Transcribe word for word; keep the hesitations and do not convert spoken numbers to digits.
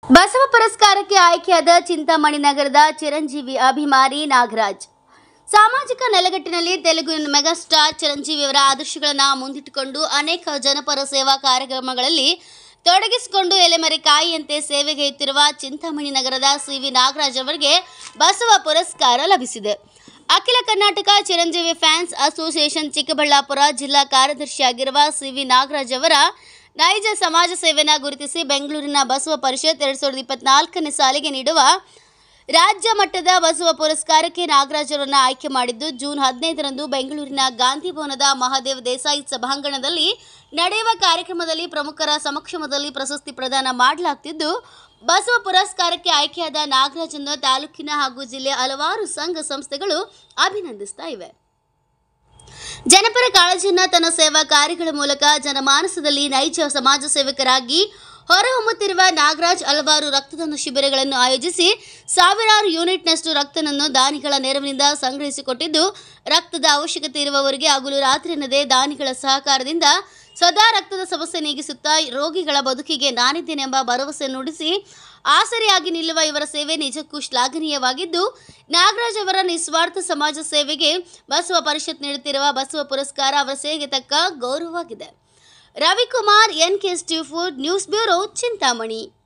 ಬಸವ ಪುರಸ್ಕಾರಕ್ಕೆ ಆಯ್ಕೆಯಾದ ಚಿಂತಾಮಣಿ ನಗರದ ಚಿರಂಜೀವಿ ಅಭಿಮಾನಿ ನಾಗರಾಜ್. ಸಾಮಾಜಿಕ ನೆಲೆಗಟ್ಟಿನಲ್ಲಿ ತೆಲುಗು ಮೆಗಾಸ್ಟಾರ್ ಚಿರಂಜೀವಿಯವರ ಆದರ್ಶಗಳನ್ನು ಮುಂದಿಟ್ಟುಕೊಂಡು ಅನೇಕ ಜನಪರ ಸೇವಾ ಕಾರ್ಯಕ್ರಮಗಳಲ್ಲಿ ತೊಡಗಿಸಿಕೊಂಡು ಎಲೆಮರೆಕಾಯಿಯಂತೆ ಸೇವೆಗೈಯುತ್ತಿರುವ ಚಿಂತಾಮಣಿ ನಗರದ ಸಿವಿ ನಾಗರಾಜ್ ಅವರಿಗೆ ಬಸವ ಪುರಸ್ಕಾರ ಲಭಿಸಿದೆ. ಅಖಿಲ ಕರ್ನಾಟಕ ಚಿರಂಜೀವಿ ಫ್ಯಾನ್ಸ್ ಅಸೋಸಿಯೇಷನ್ ಚಿಕ್ಕಬಳ್ಳಾಪುರ ಜಿಲ್ಲಾ ಕಾರ್ಯದರ್ಶಿಯಾಗಿರುವ ಸಿವಿ ನಾಗರಾಜ್ ಅವರ ನೈಜ ಸಮಾಜ ಸೇವೆಯನ್ನು ಗುರುತಿಸಿ ಬೆಂಗಳೂರಿನ ಬಸವ ಪರಿಷತ್ ಎರಡು ಸಾವಿರದ ಇಪ್ಪತ್ನಾಲ್ಕನೇ ಸಾಲಿಗೆ ನೀಡುವ ರಾಜ್ಯ ಮಟ್ಟದ ಬಸವ ಪುರಸ್ಕಾರಕ್ಕೆ ನಾಗರಾಜ್ ಅವರನ್ನು ಆಯ್ಕೆ ಮಾಡಿದ್ದು, ಜೂನ್ ಹದಿನೈದರಂದು ಬೆಂಗಳೂರಿನ ಗಾಂಧಿ ಭವನದ ಮಹಾದೇವ ದೇಸಾಯಿ ಸಭಾಂಗಣದಲ್ಲಿ ನಡೆಯುವ ಕಾರ್ಯಕ್ರಮದಲ್ಲಿ ಪ್ರಮುಖರ ಸಮಕ್ಷಮದಲ್ಲಿ ಪ್ರಶಸ್ತಿ ಪ್ರದಾನ ಮಾಡಲಾಗುತ್ತಿದ್ದು, ಬಸವ ಪುರಸ್ಕಾರಕ್ಕೆ ಆಯ್ಕೆಯಾದ ನಾಗರಾಜನ್ನು ತಾಲೂಕಿನ ಹಾಗೂ ಜಿಲ್ಲೆಯ ಹಲವಾರು ಸಂಘ ಸಂಸ್ಥೆಗಳು ಅಭಿನಂದಿಸ್ತಾ ಇವೆ. ಜನಪರ ಕಾಳಜಿಯನ್ನು ತನ್ನ ಸೇವಾ ಕಾರ್ಯಗಳ ಮೂಲಕ ಜನಮಾನಸದಲ್ಲಿ ನೈಜ ಸಮಾಜ ಸೇವಕರಾಗಿ ಹೊರಹೊಮ್ಮುತ್ತಿರುವ ನಾಗರಾಜ್ ಹಲವಾರು ರಕ್ತದಾನ ಶಿಬಿರಗಳನ್ನು ಆಯೋಜಿಸಿ ಸಾವಿರಾರು ಯೂನಿಟ್ನಷ್ಟು ರಕ್ತವನ್ನು ದಾನಿಗಳ ನೆರವಿನಿಂದ ಸಂಗ್ರಹಿಸಿಕೊಟ್ಟಿದ್ದು, ರಕ್ತದ ಅವಶ್ಯಕತೆ ಇರುವವರಿಗೆ ಹಗಲು ರಾತ್ರಿ ಎನ್ನದೇ ದಾನಿಗಳ ಸಹಕಾರದಿಂದ ಸದಾ ರಕ್ತದ ಸಮಸ್ಯೆ ನೀಗಿಸುತ್ತಾ ರೋಗಿಗಳ ಬದುಕಿಗೆ ನಾನಿದ್ದೇನೆಂಬ ಭರವಸೆ ನುಡಿಸಿ ಆಸರೆಯಾಗಿ ನಿಲ್ಲುವ ಇವರ ಸೇವೆ ನಿಜಕ್ಕೂ ಶ್ಲಾಘನೀಯವಾಗಿದ್ದು, ನಾಗರಾಜ್ ಅವರ ನಿಸ್ವಾರ್ಥ ಸಮಾಜ ಸೇವೆಗೆ ಬಸವ ಪರಿಷತ್ ನೀಡುತ್ತಿರುವ ಬಸವ ಪುರಸ್ಕಾರ ಅವರ ಸೇವೆಗೆ ತಕ್ಕ ಗೌರವವಾಗಿದೆ. Ravikumar, N K S T food news bureau, Chintamani.